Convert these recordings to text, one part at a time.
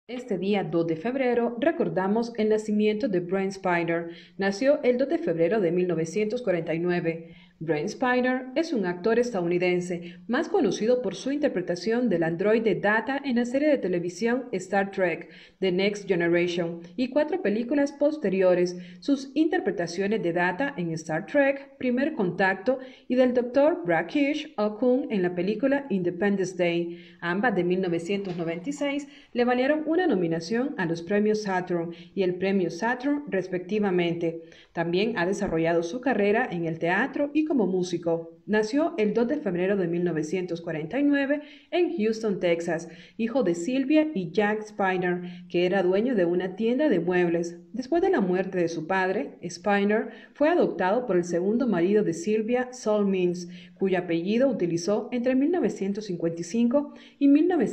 Este día 2 de febrero recordamos el nacimiento de Brent Spiner. Nació el 2 de febrero de 1949. Brent Spiner es un actor estadounidense, más conocido por su interpretación del androide Data en la serie de televisión Star Trek: The Next Generation y 4 películas posteriores. Sus interpretaciones de Data en Star Trek: Primer Contacto y del Dr. Brakish Okun en la película Independence Day, ambas de 1996, le valieron una nominación a los premios Saturn y el premio Saturn respectivamente. También ha desarrollado su carrera en el teatro y como músico. Nació el 2 de febrero de 1949 en Houston, Texas, hijo de Sylvia y Jack Spiner, que era dueño de una tienda de muebles. Después de la muerte de su padre, Spiner fue adoptado por el segundo marido de Sylvia, Saul Means, cuyo apellido utilizó entre 1955 y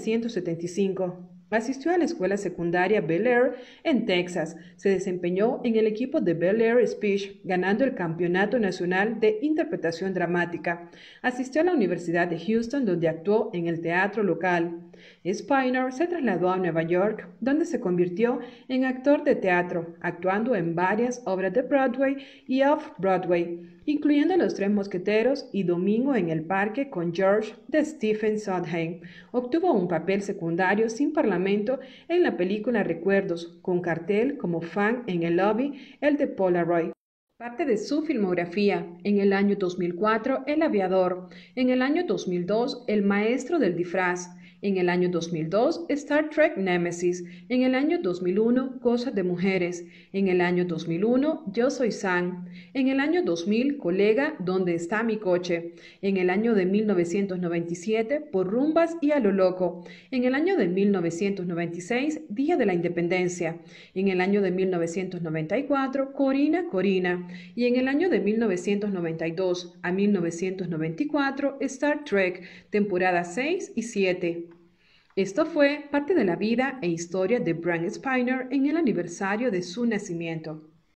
1975. Asistió a la escuela secundaria Bel Air en Texas. Se desempeñó en el equipo de Bel Air Speech, ganando el Campeonato Nacional de Interpretación Dramática. Asistió a la Universidad de Houston, donde actuó en el teatro local. Spiner se trasladó a Nueva York, donde se convirtió en actor de teatro, actuando en varias obras de Broadway y Off-Broadway, incluyendo Los Tres Mosqueteros y Domingo en el Parque con George de Stephen Sondheim. Obtuvo un papel secundario sin parlamento en la película Recuerdos, con cartel como fan en el lobby, el de Polaroid. Parte de su filmografía: en el año 2004, El aviador; en el año 2002, El maestro del disfraz; en el año 2002, Star Trek Nemesis; en el año 2001, Cosas de mujeres; en el año 2001, Yo soy Sam; en el año 2000, Colega, ¿dónde está mi coche? En el año de 1997, Por rumbas y a lo loco; en el año de 1996, Día de la Independencia; en el año de 1994, Corina, Corina; y en el año de 1992 a 1994, Star Trek, temporada 6 y 7. Esto fue parte de la vida e historia de Brent Spiner en el aniversario de su nacimiento.